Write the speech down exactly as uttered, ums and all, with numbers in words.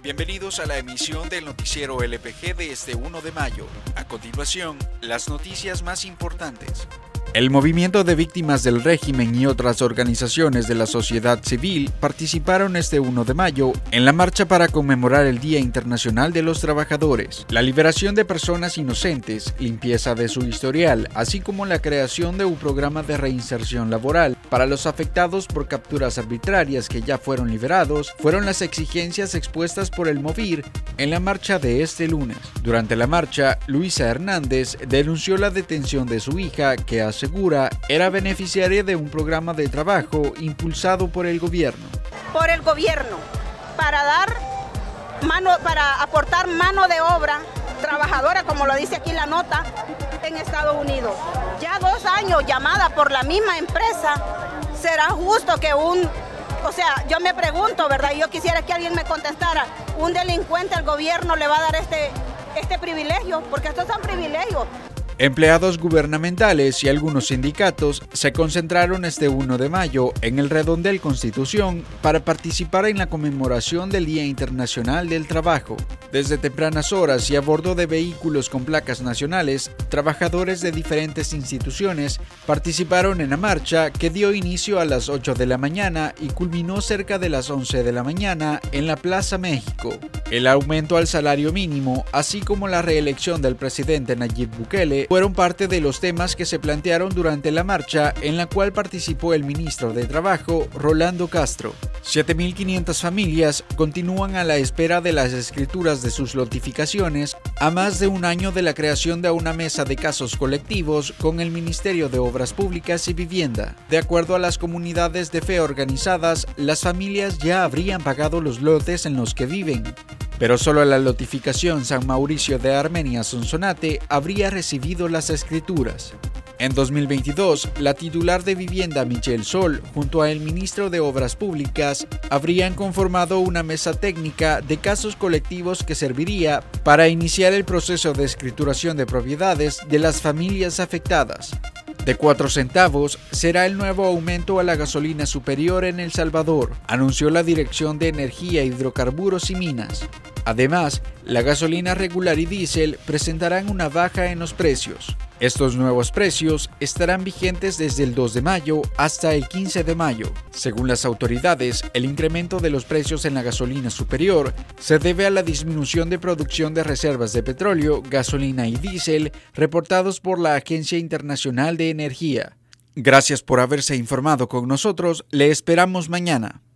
Bienvenidos a la emisión del noticiero L P G de este uno de mayo. A continuación, las noticias más importantes. El movimiento de víctimas del régimen y otras organizaciones de la sociedad civil participaron este uno de mayo en la marcha para conmemorar el Día Internacional de los Trabajadores, la liberación de personas inocentes, limpieza de su historial, así como la creación de un programa de reinserción laboral para los afectados por capturas arbitrarias que ya fueron liberados, fueron las exigencias expuestas por el MOVIR en la marcha de este lunes. Durante la marcha, Luisa Hernández denunció la detención de su hija, que hace asegura era beneficiaria de un programa de trabajo impulsado por el gobierno. Por el gobierno, para dar mano, para aportar mano de obra trabajadora, como lo dice aquí la nota, en Estados Unidos. Ya dos años llamada por la misma empresa, ¿será justo que un, o sea, yo me pregunto, ¿verdad? Yo quisiera que alguien me contestara, un delincuente al gobierno le va a dar este, este privilegio? Porque estos son privilegios. Empleados gubernamentales y algunos sindicatos se concentraron este uno de mayo en el Redondel Constitución para participar en la conmemoración del Día Internacional del Trabajo. Desde tempranas horas y a bordo de vehículos con placas nacionales, trabajadores de diferentes instituciones participaron en la marcha, que dio inicio a las ocho de la mañana y culminó cerca de las once de la mañana en la Plaza México. El aumento al salario mínimo, así como la reelección del presidente Nayib Bukele, fueron parte de los temas que se plantearon durante la marcha, en la cual participó el ministro de Trabajo, Rolando Castro. siete mil quinientas familias continúan a la espera de las escrituras de sus notificaciones a más de un año de la creación de una mesa de casos colectivos con el Ministerio de Obras Públicas y Vivienda. De acuerdo a las comunidades de fe organizadas, las familias ya habrían pagado los lotes en los que viven, pero solo la notificación San Mauricio de Armenia Sonsonate habría recibido las escrituras. En dos mil veintidós, la titular de Vivienda Michelle Sol, junto al ministro de Obras Públicas, habrían conformado una mesa técnica de casos colectivos que serviría para iniciar el proceso de escrituración de propiedades de las familias afectadas. De cuatro centavos será el nuevo aumento a la gasolina superior en El Salvador, anunció la Dirección de Energía, Hidrocarburos y Minas. Además, la gasolina regular y diésel presentarán una baja en los precios. Estos nuevos precios estarán vigentes desde el dos de mayo hasta el quince de mayo. Según las autoridades, el incremento de los precios en la gasolina superior se debe a la disminución de producción de reservas de petróleo, gasolina y diésel reportados por la Agencia Internacional de Energía. Gracias por haberse informado con nosotros. Le esperamos mañana.